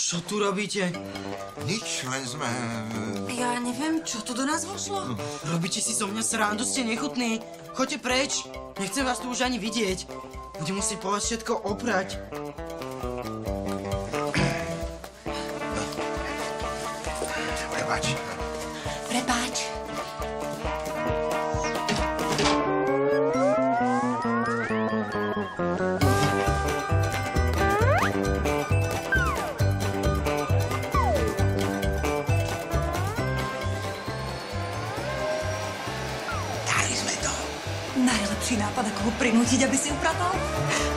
Čo tu robíte? Nič, len sme... Ja neviem, čo to do nás vošlo. Robíte si zo mňa srandu, ste nechutní. Choďte preč, nechcem vás tu už ani vidieť. Budem musieť po vás všetko oprať. Prepáč. Prepáč. Dali sme to. Najlepší nápad, ako ho prinútiť, aby si upratal.